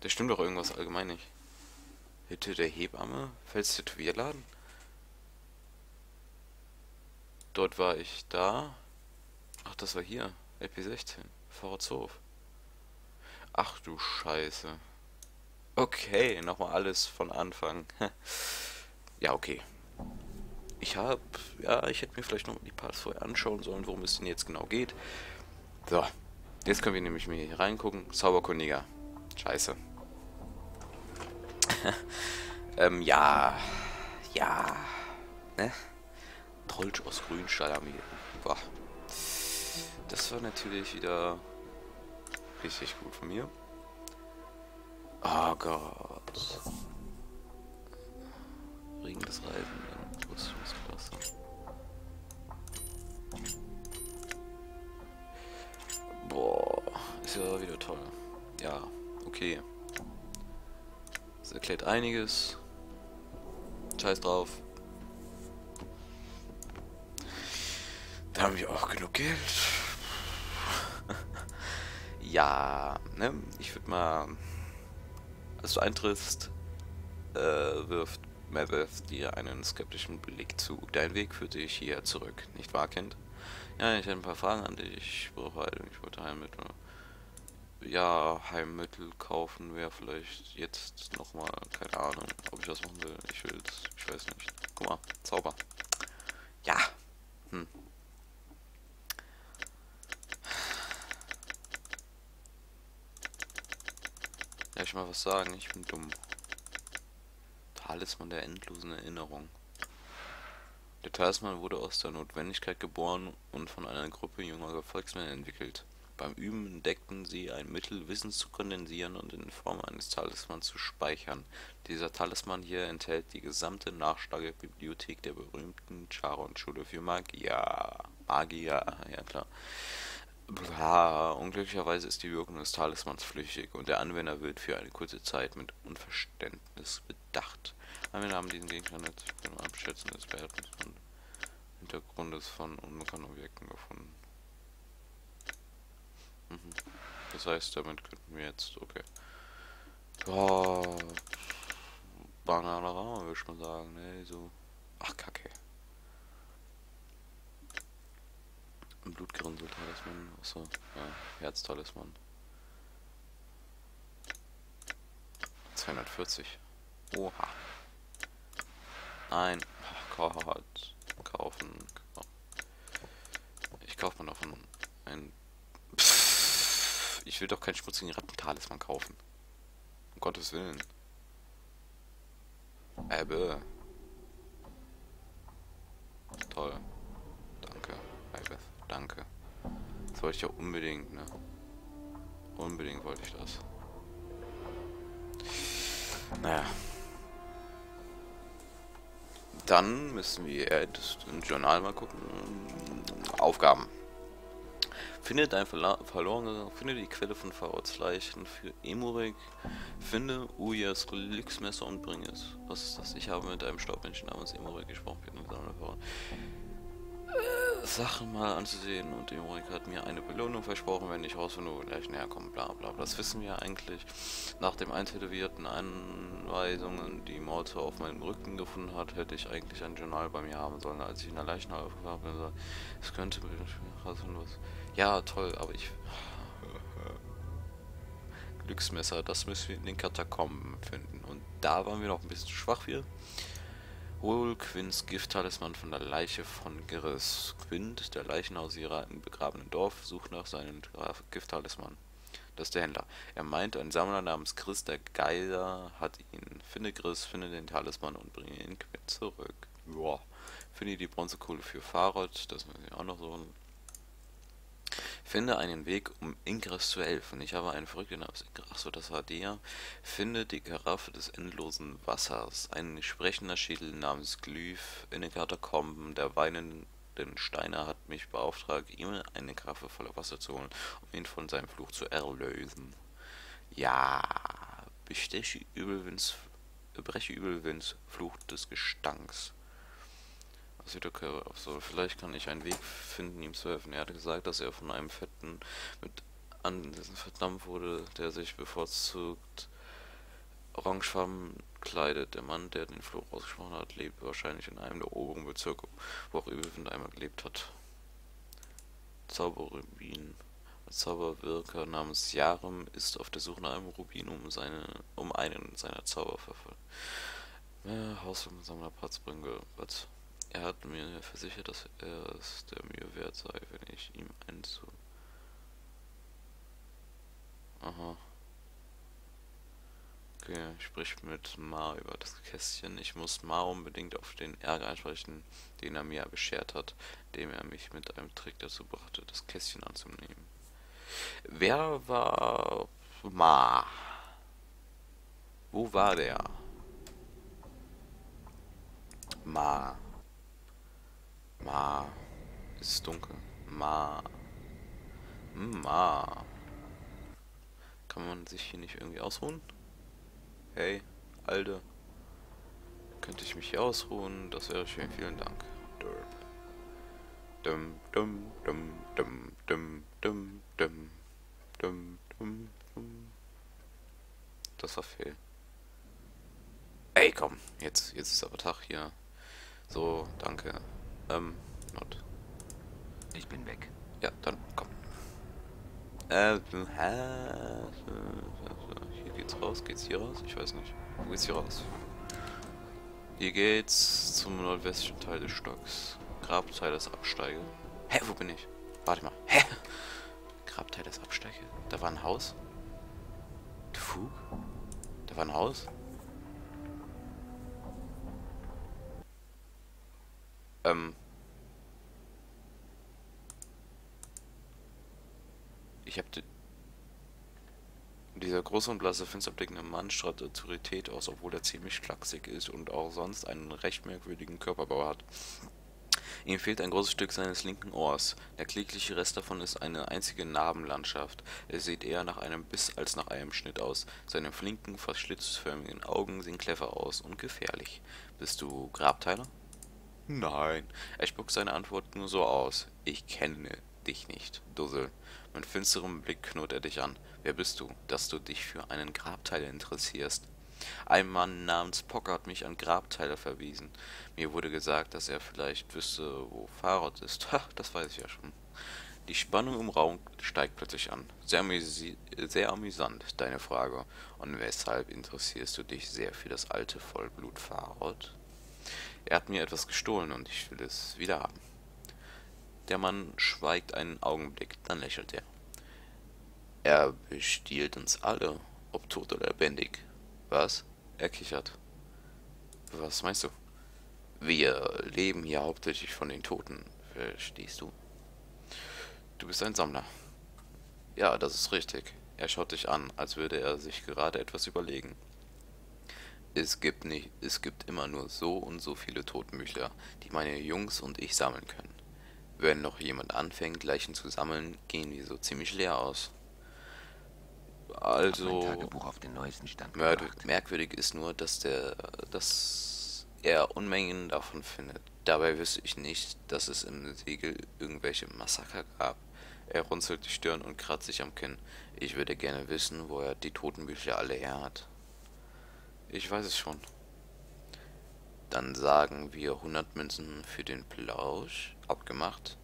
Da stimmt doch irgendwas allgemein nicht. Hütte der Hebamme? Fels Tätowierladen? Dort war ich da. Ach, das war hier. LP16. Vorratshof. Ach du Scheiße. Okay, nochmal alles von Anfang. Ja, okay. Ich hätte mir vielleicht noch die Parts vorher anschauen sollen, worum es denn jetzt genau geht. So, jetzt können wir nämlich mal hier reingucken. Zauberkundiger. Scheiße. Ja. Ja. Ne? Dolch aus Grünstahlarmee. Boah. Das war natürlich wieder richtig gut von mir. Oh Gott. Ring des Reisenden. Rüstungsklasse. Boah. Ist ja wieder toll. Ja, okay. Das erklärt einiges. Scheiß drauf. Da haben wir auch genug Geld. Ja, ne? Ich würde mal, als du eintrittst, wirft Maveth dir einen skeptischen Blick zu. Dein Weg führt dich hierher zurück, nicht wahr, Kind? Ja, ich hätte ein paar Fragen an dich. Ich brauche Heilung, ich wollte Heilmittel. Ja, Heilmittel kaufen wäre vielleicht jetzt nochmal, keine Ahnung, ob ich das machen will. Ich weiß nicht. Guck mal, Zauber. Ja. Hm. Darf ich mal was sagen? Ich bin dumm. Talisman der endlosen Erinnerung. Der Talisman wurde aus der Notwendigkeit geboren und von einer Gruppe junger Gefolgsmänner entwickelt. Beim Üben entdeckten sie ein Mittel, Wissen zu kondensieren und in Form eines Talismans zu speichern. Dieser Talisman hier enthält die gesamte Nachschlagebibliothek der berühmten Charon-Schule für Magier. Magier, ja klar. Bla, unglücklicherweise ist die Wirkung des Talismans flüchtig und der Anwender wird für eine kurze Zeit mit Unverständnis bedacht. Anwender haben diesen Gegenstand nicht beim Abschätzen des Wertes und Hintergrundes von unbekannten Objekten gefunden. Mhm. Das heißt, damit könnten wir jetzt, okay. Oh, Bananarama, würde ich mal sagen, ne, so. Ach, Kacke. Ein Blutgerinnsel-Talisman, achso, ja, Herz-Talisman. 240. Oha. Nein. Kaufen. Ich kaufe mir davon ein. Ich will doch keinen schmutzigen Rattentalisman kaufen. Um Gottes Willen. Ebbe. Toll. Danke. Ibeth. Danke. Das wollte ich ja unbedingt, ne? Unbedingt wollte ich das. Naja. Dann müssen wir im Journal mal gucken. Aufgaben. Finde die Quelle von Farods Leichen für Emorik. Finde Uyas Glücksmesser und bringe es. Was ist das? Ich habe mit einem Staubmenschen namens Emorik gesprochen. Sachen mal anzusehen und Emorik hat mir eine Belohnung versprochen, wenn ich rausfinde, wo gleich näher kommen, bla bla bla. Das wissen wir eigentlich. Nach dem eintätowierten Anweisungen, die Morte auf meinem Rücken gefunden hat, hätte ich eigentlich ein Journal bei mir haben sollen, als ich in der Leichenhalle aufgewacht bin. Es könnte was. Ja, toll, aber ich. Glücksmesser, das müssen wir in den Katakomben finden. Und da waren wir noch ein bisschen schwach für. Hol Quints Gift-Talisman von der Leiche von Gris. Quint, der Leichenhausierer im begrabenen Dorf, sucht nach seinem Gift-Talisman. Das ist der Händler. Er meint, ein Sammler namens Chris der Geiser hat ihn. Finde Chris, finde den Talisman und bringe ihn Quint zurück. Boah. Finde die Bronzekohle für Farod, das müssen wir auch noch so. Finde einen Weg, um Ingress zu helfen. Ich habe einen verrückten namens Ingress. Achso, das war der. Finde die Karaffe des endlosen Wassers. Ein sprechender Schädel namens Glyph in den Katakomben. Der weinende Steiner hat mich beauftragt, ihm eine Karaffe voller Wasser zu holen, um ihn von seinem Fluch zu erlösen. Ja, breche Übelwinds Fluch des Gestanks. So, vielleicht kann ich einen Weg finden, ihm zu helfen. Er hatte gesagt, dass er von einem Fetten mit Andessen verdammt wurde, der sich bevorzugt Orangefarben gekleidet. Der Mann, der den Fluch ausgesprochen hat, lebt wahrscheinlich in einem der oberen Bezirke, wo auch Evelyn einmal gelebt hat. Zauberrubin. Ein Zauberwirker namens Yarem ist auf der Suche nach einem Rubin, um einen seiner Zauber verfolgen. Haussammler Patzbringe. Was? Er hat mir versichert, dass er es der Mühe wert sei, wenn ich ihm einen zu. Aha. Okay, sprich mit Ma über das Kästchen. Ich muss Ma unbedingt auf den Ärger ansprechen, den er mir beschert hat, indem er mich mit einem Trick dazu brachte, das Kästchen anzunehmen. Wer war Ma? Wo war der? Ma. Ma. Es ist dunkel. Ma. Ma. Kann man sich hier nicht irgendwie ausruhen? Hey, Alter. Könnte ich mich hier ausruhen? Das wäre schön. Vielen Dank. Derp. Dum, dum, dum, dum, dum, dum, dum, dum, dum, dum. Das war fehl. Ey, komm. Jetzt ist aber Tag hier. So, danke. Not. Ich bin weg. Ja, dann komm. Hier geht's raus. Geht's hier raus? Ich weiß nicht. Wo geht's hier raus? Hier geht's zum nordwestlichen Teil des Stocks. Grabteil des Absteige. Hä, wo bin ich? Warte mal. Hä? Grabteil des Absteige? Da war ein Haus? Fug? Da war ein Haus? Ich hab Dieser große und blasse, finsterblickende Mann strahlt Autorität aus, obwohl er ziemlich schlaksig ist und auch sonst einen recht merkwürdigen Körperbau hat. Ihm fehlt ein großes Stück seines linken Ohrs. Der klägliche Rest davon ist eine einzige Narbenlandschaft. Er sieht eher nach einem Biss als nach einem Schnitt aus. Seine flinken, fast schlitzförmigen Augen sehen clever aus und gefährlich. Bist du Grabteiler? Nein. Er spuckt seine Antwort nur so aus. Ich kenne dich nicht, Dussel. Mit finsterem Blick knurrt er dich an. Wer bist du, dass du dich für einen Grabteiler interessierst? Ein Mann namens Pocker hat mich an Grabteiler verwiesen. Mir wurde gesagt, dass er vielleicht wüsste, wo Farod ist. Ha, das weiß ich ja schon. Die Spannung im Raum steigt plötzlich an. Sehr amüsant, deine Frage. Und weshalb interessierst du dich sehr für das alte Vollblut Farod? Er hat mir etwas gestohlen und ich will es wieder haben. Der Mann schweigt einen Augenblick, dann lächelt er. Er bestiehlt uns alle, ob tot oder lebendig. Was? Er kichert. Was meinst du? Wir leben hier hauptsächlich von den Toten, verstehst du? Du bist ein Sammler. Ja, das ist richtig. Er schaut dich an, als würde er sich gerade etwas überlegen. Es gibt immer nur so und so viele Totenbücher, die meine Jungs und ich sammeln können. Wenn noch jemand anfängt, Leichen zu sammeln, gehen wir so ziemlich leer aus. Hab mein Also, Tagebuch auf den neuesten Stand gebracht. merkwürdig ist nur, dass er Unmengen davon findet. Dabei wüsste ich nicht, dass es im Siegel irgendwelche Massaker gab. Er runzelt die Stirn und kratzt sich am Kinn. Ich würde gerne wissen, wo er die Totenbücher alle her hat. Ich weiß es schon. Dann sagen wir 100 Münzen für den Plausch. Abgemacht.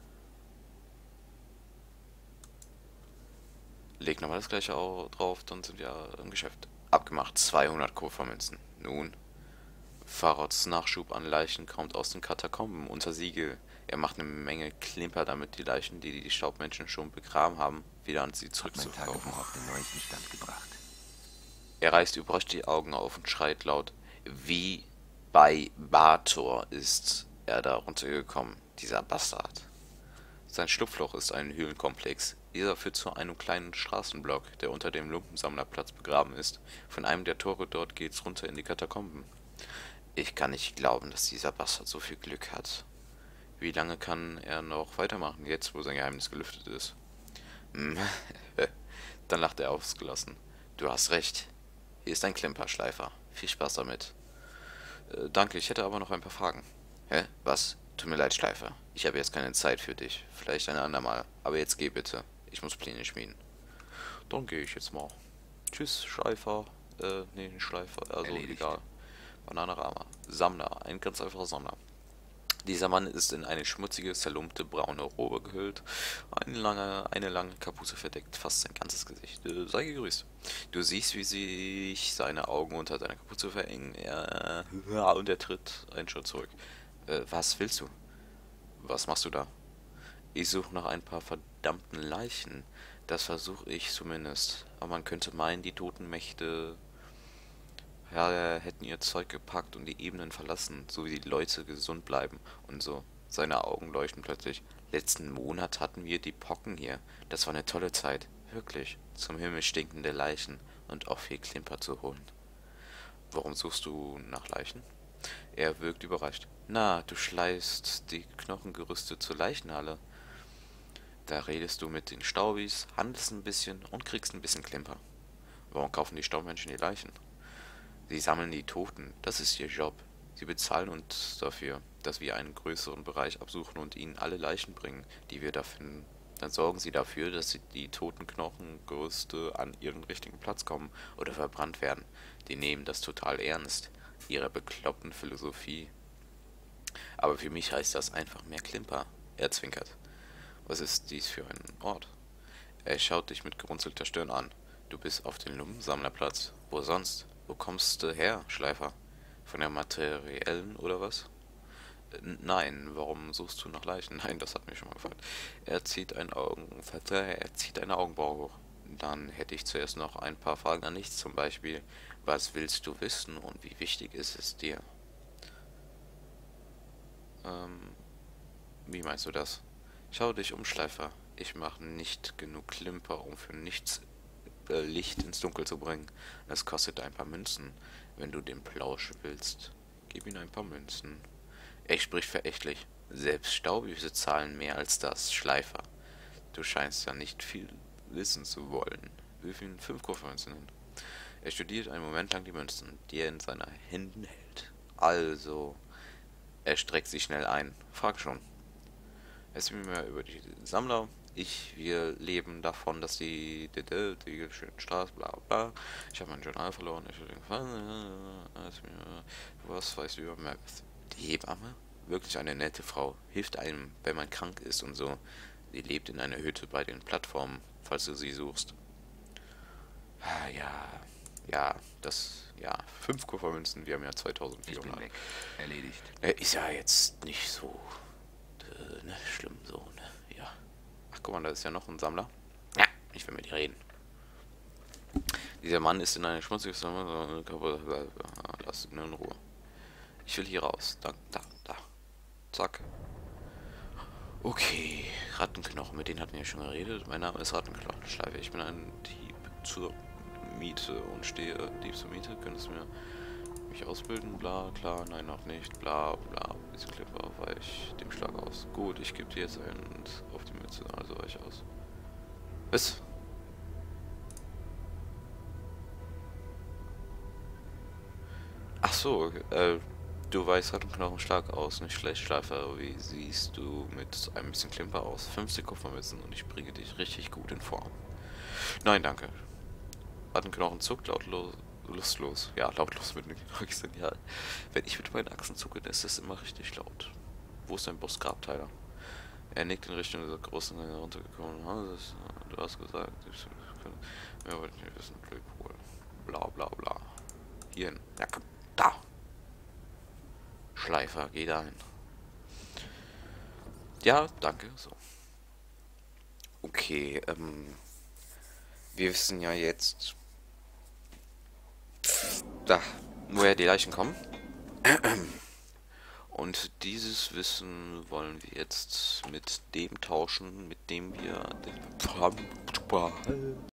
Leg nochmal das gleiche drauf, dann sind wir im Geschäft. Abgemacht. 200 Kupfermünzen. Nun. Farods Nachschub an Leichen kommt aus den Katakomben unter Siegel. Er macht eine Menge Klimper, damit die Leichen, die die Staubmenschen schon begraben haben, wieder an sie Hab mein zurückzuverkaufen. Tagebuch auf den neuesten Stand gebracht. Er reißt überrascht die Augen auf und schreit laut. Wie bei Bator ist er da runtergekommen, dieser Bastard. Sein Schlupfloch ist ein Höhlenkomplex. Dieser führt zu einem kleinen Straßenblock, der unter dem Lumpensammlerplatz begraben ist. Von einem der Tore dort geht's runter in die Katakomben. Ich kann nicht glauben, dass dieser Bastard so viel Glück hat. Wie lange kann er noch weitermachen, jetzt wo sein Geheimnis gelüftet ist? Dann lacht er ausgelassen. Du hast recht. Hier ist ein Klimperschleifer. Viel Spaß damit. Danke, ich hätte aber noch ein paar Fragen. Hä? Was? Tut mir leid, Schleifer. Ich habe jetzt keine Zeit für dich. Vielleicht ein andermal. Aber jetzt geh bitte. Ich muss Pläne schmieden. Dann gehe ich jetzt mal. Tschüss, Schleifer. Nee, ein Schleifer, also Erledigt. egal. Bananarama. Sammler, ein ganz einfacher Sammler. Dieser Mann ist in eine schmutzige, zerlumpte braune Robe gehüllt. Eine lange Kapuze verdeckt fast sein ganzes Gesicht. Sei gegrüßt. Du siehst, wie sich seine Augen unter seiner Kapuze verengen. Und er tritt einen Schritt zurück. Was willst du? Was machst du da? Ich suche nach ein paar verdammten Leichen. Das versuche ich zumindest. Aber man könnte meinen, die toten Mächte hätten ihr Zeug gepackt und die Ebenen verlassen, so wie die Leute gesund bleiben und so. Seine Augen leuchten plötzlich. Letzten Monat hatten wir die Pocken hier. Das war eine tolle Zeit. Wirklich. Zum Himmel stinkende Leichen und auch viel Klimper zu holen. Warum suchst du nach Leichen? Er wirkt überrascht. Na, du schleifst die Knochengerüste zur Leichenhalle. Da redest du mit den Staubis, handelst ein bisschen und kriegst ein bisschen Klimper. Warum kaufen die Staubmenschen die Leichen? Sie sammeln die Toten, das ist ihr Job. Sie bezahlen uns dafür, dass wir einen größeren Bereich absuchen und ihnen alle Leichen bringen, die wir da finden. Dann sorgen sie dafür, dass die toten Knochengerüste an ihren richtigen Platz kommen oder verbrannt werden. Die nehmen das total ernst, ihre bekloppten Philosophie. Aber für mich heißt das einfach mehr Klimper. Er zwinkert. Was ist dies für ein Ort? Er schaut dich mit gerunzelter Stirn an. Du bist auf dem Lumpensammlerplatz. Wo sonst? Wo kommst du her, Schleifer? Von der materiellen oder was? Nein, warum suchst du nach Leichen? Nein, das hat mich schon mal gefragt. Er zieht eine Augenbraue hoch. Dann hätte ich zuerst noch ein paar Fragen an dich, zum Beispiel, was willst du wissen und wie wichtig ist es dir? Ähm, Wie meinst du das? Schau dich um, Schleifer. Ich mache nicht genug Klimper, um für nichts Licht ins Dunkel zu bringen. Es kostet ein paar Münzen. Wenn du den Plausch willst, gib ihm ein paar Münzen. Er spricht verächtlich. Selbst Staubwüchse zahlen mehr als das, Schleifer. Du scheinst ja nicht viel wissen zu wollen. Wirf ihm 5 Kupfermünzen hin. Er studiert einen Moment lang die Münzen, die er in seinen Händen hält. Also, er streckt sich schnell ein. Frag schon. Erzähl mir mehr über die Sammler. Wir leben davon, dass die schönen Straßen, bla bla. Ich habe mein Journal verloren. Was weißt du über Maps? Die Hebamme? Wirklich eine nette Frau. Hilft einem, wenn man krank ist und so. Sie lebt in einer Hütte bei den Plattformen, falls du sie suchst. Ah, ja, ja, 5 Kupfermünzen, wir haben ja Ich bin 2400. weg. Erledigt. Ist ja jetzt nicht so ne, schlimm so, ne, ja. Ach, guck mal, da ist ja noch ein Sammler. Ja, ich will mit dir reden. Dieser Mann ist in eine schmutzige Sammlung. Lass ihn in Ruhe. Ich will hier raus. Da. Zack. Okay, Rattenknochen, mit denen hatten wir ja schon geredet. Mein Name ist Rattenknochenschleife. Ich bin ein Dieb zur Miete und stehe Dieb zur Miete. Könntest du mich ausbilden? Bla, klar, nein, noch nicht. Bla, bla. Bisschen Clipper, weich dem Schlag aus. Gut, ich gebe dir jetzt einen auf die Mütze, also weich aus. Was? Ach so, du weißt Rattenknochen stark aus, nicht schlecht, Schleifer. Wie siehst du mit ein bisschen Klimper aus? 50 Kupfermünzen und ich bringe dich richtig gut in Form. Nein, danke. Rattenknochen zuckt lustlos. Ja, lautlos mit den Achsen, ja. Wenn ich mit meinen Achsen zucke, dann ist das immer richtig laut. Wo ist dein Bossgrabteiler? Er nickt in Richtung dieser großen heruntergekommenen Hauses. Du hast gesagt, wir wollten nicht wissen, Playpool. Bla bla bla. Hierhin. Ja, komm, da. Schleifer, geh dahin. Ja, danke. So. Okay, wir wissen ja jetzt, da, woher die Leichen kommen. Und dieses Wissen wollen wir jetzt mit dem tauschen, mit dem wir den